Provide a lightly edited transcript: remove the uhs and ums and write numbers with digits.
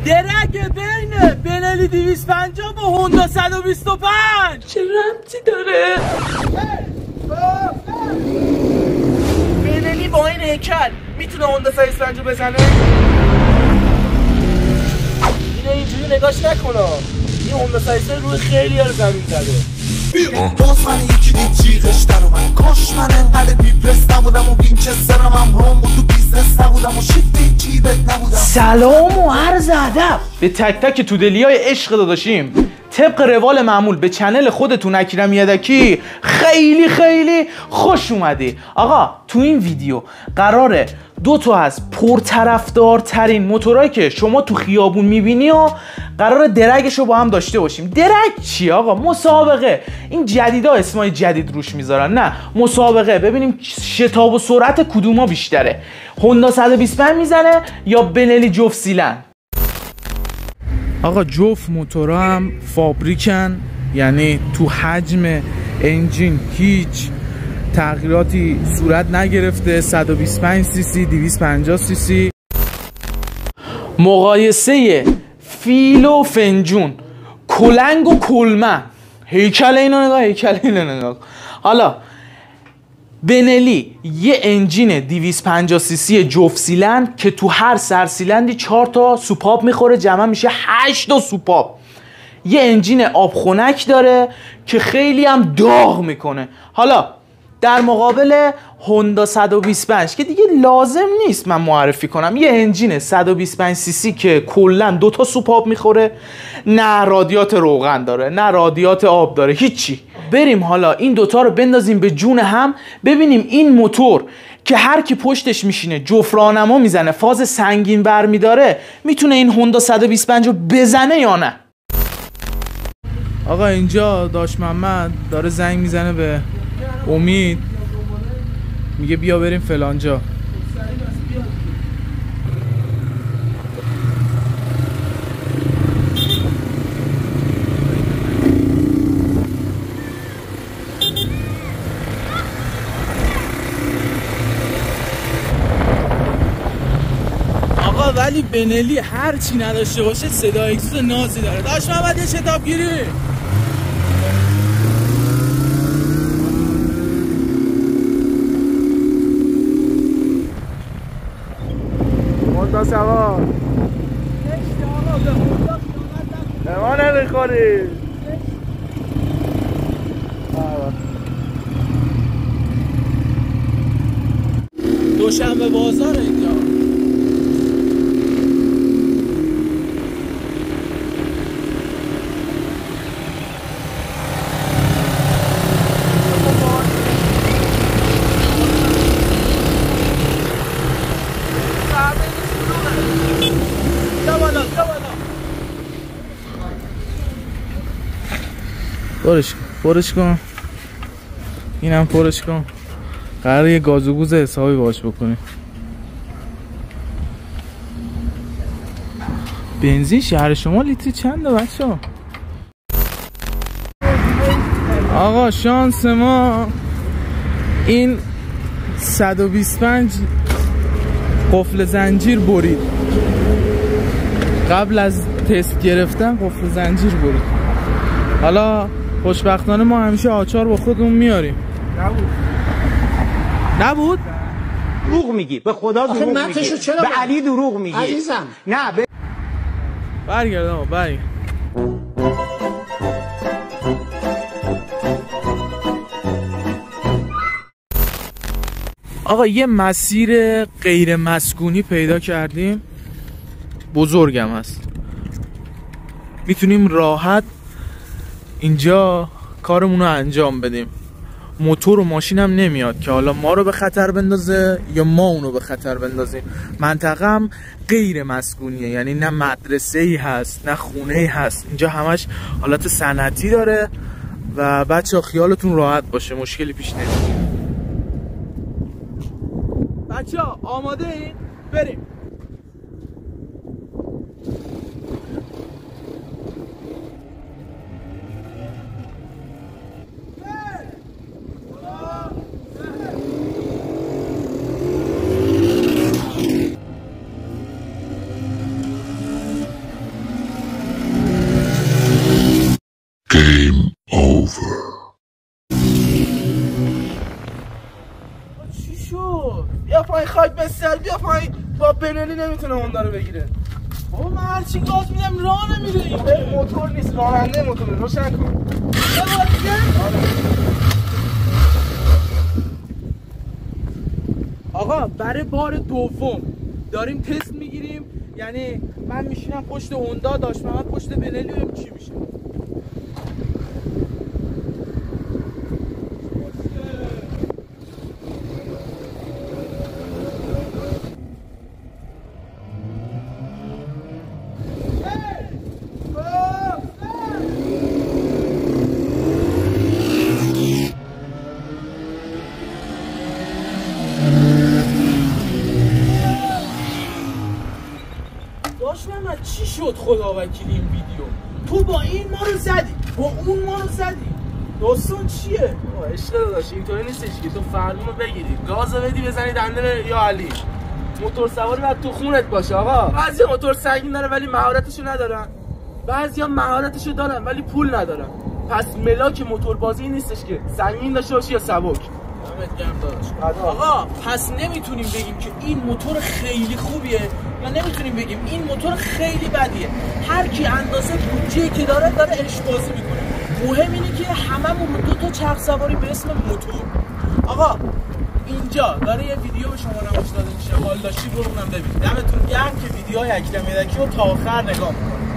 درک بین بنلی 250 با هوندا 125 چه ربطی داره؟ بنلی با این هیکل میتونه هوندا 125 بزنه؟ اینو اینجوری نگاش نکنه، این هوندا 125 روی خیلی ها رو زمین زده. باز من یکی دید جیغش در اومد، کاش من انقدر بیپرس نبودم و وینچسترم هم روم بود تو بیزنس نبودم و شیفت جیبت نبودم. سلام و عرض ادب به تک تک تودلیای عشق داداشیم. طبق روال معمول به چنل خودتون اکرم یدکی خیلی خوش اومدی. آقا تو این ویدیو قراره دو تا از پرطرفدارترین موتورایی که شما تو خیابون میبینی و قراره درگش رو با هم داشته باشیم. درگ چی آقا؟ مسابقه. این جدیدا اسمای جدید روش میذارن. نه مسابقه، ببینیم شتاب و سرعت کدوما بیشتره، هوندا 125 میزنه یا بنلی جفت سیلند. آقا جفت موتورا هم فابریکن، یعنی تو حجم انجین هیچ تغییراتی صورت نگرفته. 125 سی سی 250 سی سی. مقایسه فیل و فنجون، کلنگ و کلمه، هیکل اینو نگاه، هیکل اینو نگاه. حالا بنلی یه انجین 250 سی سی جفت سیلند که تو هر سرسیلندی 4 تا سوپاپ میخوره، جمع میشه 8 تا سوپاپ. یه انجین آبخنک داره که خیلی هم داغ میکنه. حالا در مقابل هوندا 125 که دیگه لازم نیست من معرفی کنم، یه انجین 125 سی سی که کلا 2 تا سوپاپ میخوره، نه رادیات روغن داره نه رادیات آب داره، هیچی. بریم حالا این دوتا رو بندازیم به جون هم، ببینیم این موتور که هر کی پشتش میشینه جفت راهنما میزنه، فاز سنگین برمیداره، میتونه این هوندا 125 رو بزنه یا نه. آقا اینجا داش محمد داره زنگ میزنه به امید، میگه بیا بریم فلانجا. آقا ولی بنلی هر چی نداشته باشه صدا اکسوس نازی داره. داش محمد یه شتابگیری. سوار به ما نمیخوری. دوشنبه بازار اینجا. پرش کن اینم پرش کن. قراره یه گازوگوز حسابی باش بکنیم. بنزین شهر شما لیتر چنده بچه ها؟ آقا شانس ما این 125 قفل زنجیر برید، قبل از تست گرفتن قفل زنجیر برید. حالا خوشبختانه ما همیشه آچار با خودمون میاریم. نبود؟ دروغ میگی، به خدا دروغ میگی، به علی دروغ میگی عزیزم. نه برگرد آقا برگرد. آقا یه مسیر غیر مسکونی پیدا کردیم، بزرگم هست، میتونیم راحت اینجا کارمون رو انجام بدیم. موتور و ماشین هم نمیاد که حالا ما رو به خطر بندازه یا ما اونو به خطر بندازیم. منطقه هم غیر مسکونیه، یعنی نه مدرسه ای هست نه خونه ای هست، اینجا همش حالت صنعتی داره و بچه خیالتون راحت باشه، مشکلی پیش نمیاد. بچه ها آماده این؟ بریم. Game over. چی شد؟ بیا پایین خاک بستر، بیا پایین. با بنلی نمیتونه هوندا رو بگیره. بابا من هرچی گاز میدم راه نمیره این موتور نیست، راننده موتوره. روشن کن. آقا برای بار دوم داریم تست میگیریم، یعنی من میشینم پشت هوندا، داش محمد پشت بنلی، ببینیم چی میشه. چی شد خدا وکیلی این ویدیو؟ تو با این ما رو زدی، با اون ما رو زدی. داستان چیه؟ عشق داداش اینطوری نیستش که تو فرمونو بگیری، گازو بدی بزنی دنده یا علی. موتور سواری باید تو خونت باشه آقا. بعضی موتور سنگین داره ولی مهارتشو ندارن، بعضیا مهارتشو دارن ولی پول ندارن. پس ملاک موتور بازی نیستش که سنگین داشته باشی یا سبک. آقا پس نمیتونیم بگیم که این موتور خیلی خوبیه یا نمیتونیم بگیم این موتور خیلی بدیه. هر کی اندازه بودجه‌ای که داره عشق بازی میکنه. مهم اینه که هممون رو دو تا چرخ سواری به اسم موتور. آقا اینجا داره یه ویدیو به شما نمایش داده میشه، حال داشتی برو اونم ببین. دمتون گرم که ویدیوهای اکرم یدکی رو تا آخر نگاه میکنید.